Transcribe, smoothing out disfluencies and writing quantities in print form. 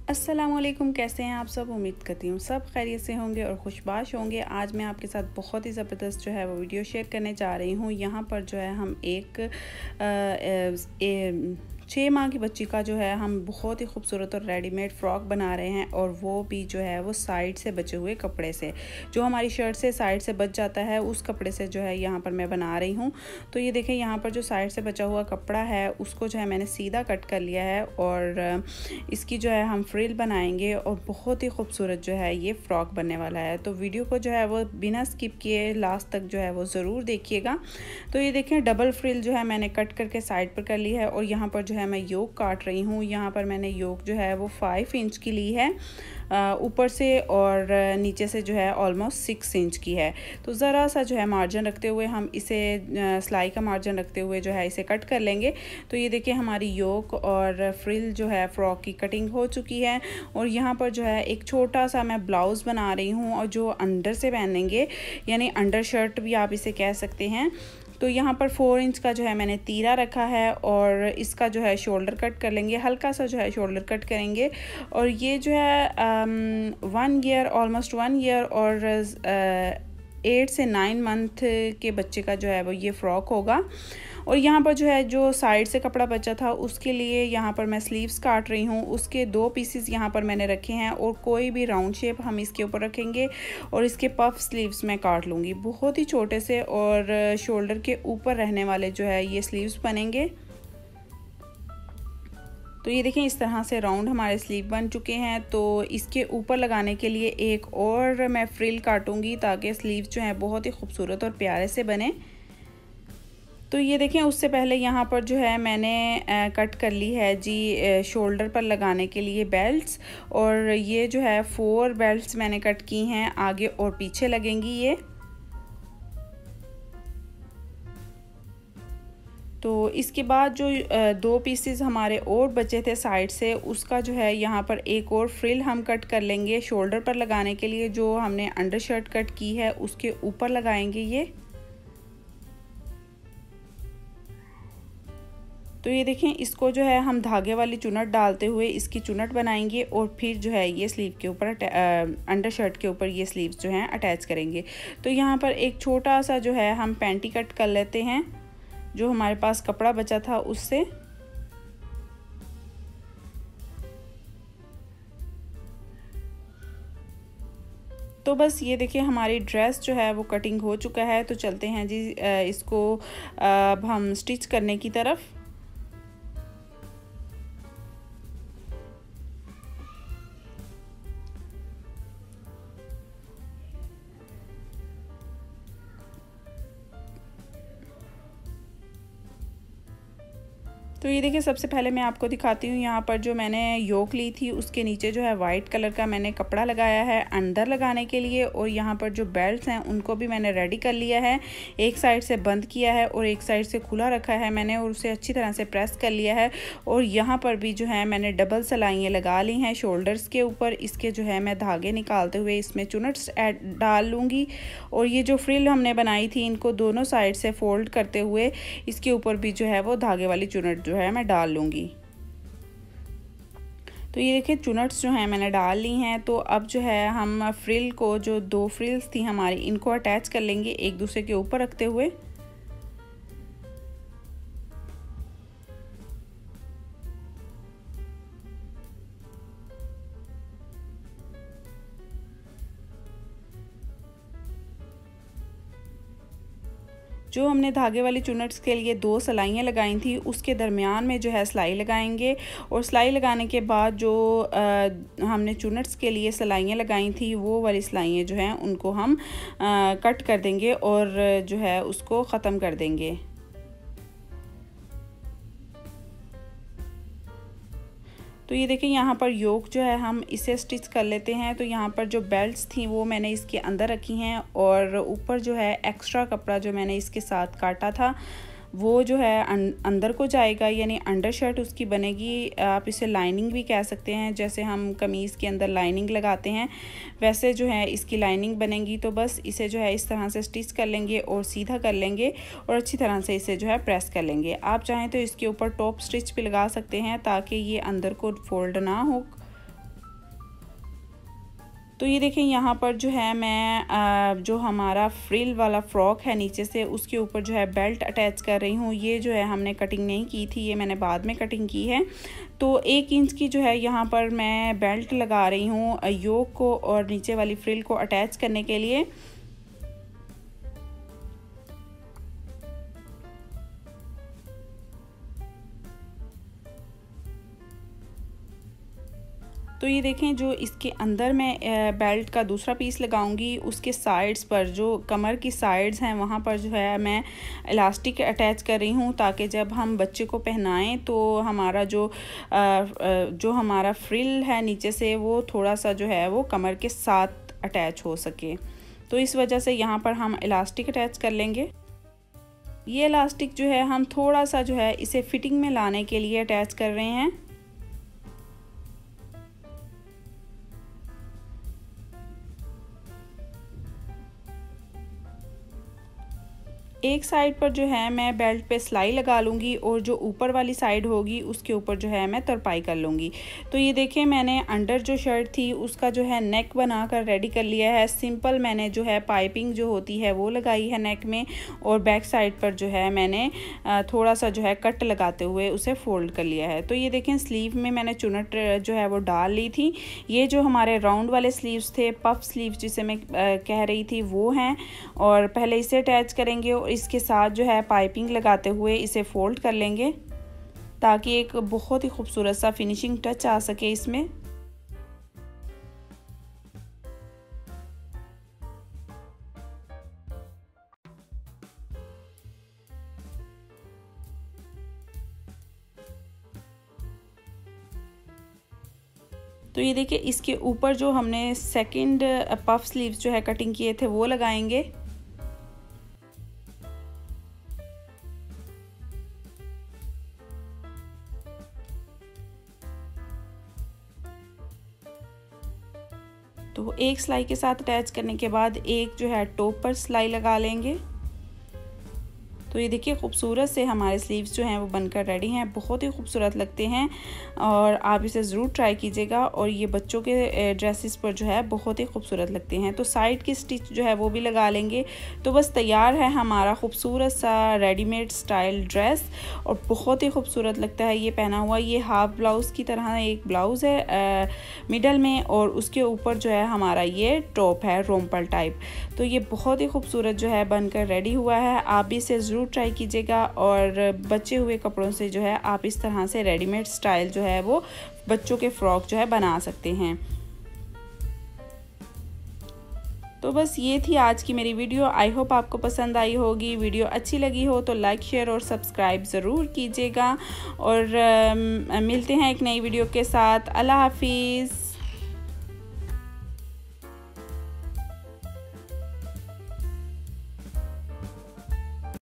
अस्सलामुअलैकुम, कैसे हैं आप सब। उम्मीद करती हूँ सब खैरियत से होंगे और खुशबाश होंगे। आज मैं आपके साथ बहुत ही ज़बरदस्त जो है वो वीडियो शेयर करने जा रही हूँ। यहाँ पर जो है हम एक 6 माह की बच्ची का जो है हम बहुत ही खूबसूरत और रेडीमेड फ़्रॉक बना रहे हैं, और वो भी जो है वो साइड से बचे हुए कपड़े से, जो हमारी शर्ट से साइड से बच जाता है उस कपड़े से जो है यहाँ पर मैं बना रही हूँ। तो ये देखें, यहाँ पर जो साइड से बचा हुआ कपड़ा है उसको जो है मैंने सीधा कट कर लिया है, और इसकी जो है हम फ्रिल बनाएंगे और बहुत ही खूबसूरत जो है ये फ़्रॉक बनने वाला है। तो वीडियो को जो है वो बिना स्किप किए लास्ट तक जो है वो ज़रूर देखिएगा। तो ये देखें, डबल फ्रिल जो है मैंने कट करके साइड पर कर ली है, और यहाँ पर जो है मैं योक काट रही हूँ। यहाँ पर मैंने योक जो है वो 5 इंच की ली है ऊपर से, और नीचे से जो है ऑलमोस्ट 6 इंच की है। तो ज़रा सा जो है मार्जिन रखते हुए हम इसे सिलाई का मार्जिन रखते हुए जो है इसे कट कर लेंगे। तो ये देखिए, हमारी योक और फ्रिल जो है फ़्रॉक की कटिंग हो चुकी है, और यहाँ पर जो है एक छोटा सा मैं ब्लाउज़ बना रही हूँ, और जो अंडर से पहनेंगे, यानी अंडर शर्ट भी आप इसे कह सकते हैं। तो यहाँ पर 4 इंच का जो है मैंने तीरा रखा है, और इसका जो है शोल्डर कट कर लेंगे, हल्का सा जो है शोल्डर कट करेंगे। और ये जो है 1 ईयर, ऑलमोस्ट 1 ईयर और 8 से 9 मंथ के बच्चे का जो है वो ये फ़्रॉक होगा। और यहाँ पर जो है जो साइड से कपड़ा बचा था उसके लिए यहाँ पर मैं स्लीव्स काट रही हूँ। उसके 2 पीसेस यहाँ पर मैंने रखे हैं, और कोई भी राउंड शेप हम इसके ऊपर रखेंगे, और इसके पफ स्लीव्स मैं काट लूँगी बहुत ही छोटे से, और शोल्डर के ऊपर रहने वाले जो है ये स्लीव्स बनेंगे। तो ये देखें, इस तरह से राउंड हमारे स्लीव बन चुके हैं। तो इसके ऊपर लगाने के लिए एक और मैं फ्रिल काटूंगी, ताकि स्लीव जो है बहुत ही खूबसूरत और प्यारे से बने। तो ये देखें, उससे पहले यहाँ पर जो है मैंने कट कर ली है जी शोल्डर पर लगाने के लिए बेल्ट्स, और ये जो है 4 बेल्ट्स मैंने कट की हैं, आगे और पीछे लगेंगी ये। तो इसके बाद जो 2 पीसेस हमारे और बचे थे साइड से, उसका जो है यहाँ पर एक और फ्रिल हम कट कर लेंगे शोल्डर पर लगाने के लिए। जो हमने अंडर शर्ट कट की है उसके ऊपर लगाएंगे ये। तो ये देखें, इसको जो है हम धागे वाली चुनट डालते हुए इसकी चुनट बनाएंगे, और फिर जो है ये स्लीव के ऊपर अंडर शर्ट के ऊपर ये स्लीव्स जो हैं अटैच करेंगे। तो यहाँ पर एक छोटा सा जो है हम पैंटी कट कर लेते हैं, जो हमारे पास कपड़ा बचा था उससे। तो बस ये देखिए, हमारी ड्रेस जो है वो कटिंग हो चुका है। तो चलते हैं जी इसको अब हम स्टिच करने की तरफ। तो ये देखिए, सबसे पहले मैं आपको दिखाती हूँ, यहाँ पर जो मैंने योक ली थी उसके नीचे जो है वाइट कलर का मैंने कपड़ा लगाया है अंदर लगाने के लिए, और यहाँ पर जो बेल्ट्स हैं उनको भी मैंने रेडी कर लिया है। एक साइड से बंद किया है और एक साइड से खुला रखा है मैंने, और उसे अच्छी तरह से प्रेस कर लिया है। और यहाँ पर भी जो है मैंने डबल सिलाइयाँ लगा ली हैं शोल्डर्स के ऊपर। इसके जो है मैं धागे निकालते हुए इसमें चुनट्स डाल लूँगी, और ये जो फ्रिल हमने बनाई थी इनको दोनों साइड से फोल्ड करते हुए इसके ऊपर भी जो है वो धागे वाली चुनट जो है मैं डाल लूँगी। तो ये देखिए, चुनट्स जो हैं मैंने डाल ली हैं। तो अब जो है हम फ्रिल को, जो 2 फ्रिल्स थी हमारी, इनको अटैच कर लेंगे एक दूसरे के ऊपर रखते हुए। जो हमने धागे वाली चुनट्स के लिए 2 सिलाइयाँ लगाई थी उसके दरमियान में जो है सिलाई लगाएंगे, और सिलाई लगाने के बाद जो हमने चुनट्स के लिए सिलाइयाँ लगाई थी वो वाली सिलाइयाँ जो हैं उनको हम कट कर देंगे, और जो है उसको ख़त्म कर देंगे। तो ये देखिए, यहाँ पर योक जो है हम इसे स्टिच कर लेते हैं। तो यहाँ पर जो बेल्ट्स थी वो मैंने इसके अंदर रखी हैं, और ऊपर जो है एक्स्ट्रा कपड़ा जो मैंने इसके साथ काटा था वो जो है अंदर को जाएगा, यानी अंडर शर्ट उसकी बनेगी। आप इसे लाइनिंग भी कह सकते हैं, जैसे हम कमीज़ के अंदर लाइनिंग लगाते हैं वैसे जो है इसकी लाइनिंग बनेगी। तो बस इसे जो है इस तरह से स्टिच कर लेंगे और सीधा कर लेंगे, और अच्छी तरह से इसे जो है प्रेस कर लेंगे। आप चाहें तो इसके ऊपर टॉप स्टिच भी लगा सकते हैं ताकि ये अंदर को फोल्ड ना हो। तो ये देखें यहाँ पर जो है मैं जो हमारा फ्रिल वाला फ़्रॉक है नीचे से उसके ऊपर जो है बेल्ट अटैच कर रही हूँ। ये जो है हमने कटिंग नहीं की थी, ये मैंने बाद में कटिंग की है। तो 1 इंच की जो है यहाँ पर मैं बेल्ट लगा रही हूँ योक को और नीचे वाली फ्रिल को अटैच करने के लिए। तो ये देखें जो इसके अंदर मैं बेल्ट का दूसरा पीस लगाऊंगी, उसके साइड्स पर जो कमर की साइड्स हैं वहाँ पर जो है मैं इलास्टिक अटैच कर रही हूँ, ताकि जब हम बच्चे को पहनाएं तो हमारा जो हमारा फ्रिल है नीचे से वो थोड़ा सा जो है वो कमर के साथ अटैच हो सके। तो इस वजह से यहाँ पर हम इलास्टिक अटैच कर लेंगे। ये इलास्टिक जो है हम थोड़ा सा जो है इसे फिटिंग में लाने के लिए अटैच कर रहे हैं। एक साइड पर जो है मैं बेल्ट पे सिलाई लगा लूँगी और जो ऊपर वाली साइड होगी उसके ऊपर जो है मैं तरपाई कर लूँगी। तो ये देखें मैंने अंडर जो शर्ट थी उसका जो है नेक बना कर रेडी कर लिया है। सिंपल मैंने जो है पाइपिंग जो होती है वो लगाई है नेक में, और बैक साइड पर जो है मैंने थोड़ा सा जो है कट लगाते हुए उसे फोल्ड कर लिया है। तो ये देखें स्लीव में मैंने चुनट जो है वो डाल ली थी। ये जो हमारे राउंड वाले स्लीव्स थे, पफ स्लीव जिसे मैं कह रही थी, वो हैं। और पहले इसे अटैच करेंगे और इसके साथ जो है पाइपिंग लगाते हुए इसे फोल्ड कर लेंगे, ताकि एक बहुत ही खूबसूरत सा फिनिशिंग टच आ सके इसमें। तो ये देखिए इसके ऊपर जो हमने सेकंड पफ स्लीव्स जो है कटिंग किए थे वो लगाएंगे। तो एक सिलाई के साथ अटैच करने के बाद एक जो है टॉप पर सिलाई लगा लेंगे। तो ये देखिए खूबसूरत से हमारे स्लीव्स जो हैं वो बनकर रेडी हैं, बहुत ही खूबसूरत लगते हैं और आप इसे ज़रूर ट्राई कीजिएगा। और ये बच्चों के ड्रेसेस पर जो है बहुत ही खूबसूरत लगते हैं। तो साइड की स्टिच जो है वो भी लगा लेंगे। तो बस तैयार है हमारा खूबसूरत सा रेडीमेड स्टाइल ड्रेस, और बहुत ही खूबसूरत लगता है ये पहना हुआ। ये हाफ ब्लाउज़ की तरह एक ब्लाउज़ है मिडल में, और उसके ऊपर जो है हमारा ये टॉप है रोम्पल टाइप। तो ये बहुत ही खूबसूरत जो है बनकर रेडी हुआ है। आप भी इसे ज़रूर ट्राई कीजिएगा, और बचे हुए कपड़ों से जो है आप इस तरह से रेडीमेड स्टाइल जो है वो बच्चों के फ्रॉक जो है बना सकते हैं। तो बस ये थी आज की मेरी वीडियो। आई होप आपको पसंद आई होगी। वीडियो अच्छी लगी हो तो लाइक, शेयर और सब्सक्राइब ज़रूर कीजिएगा, और मिलते हैं एक नई वीडियो के साथ। अल्लाह हाफिज़।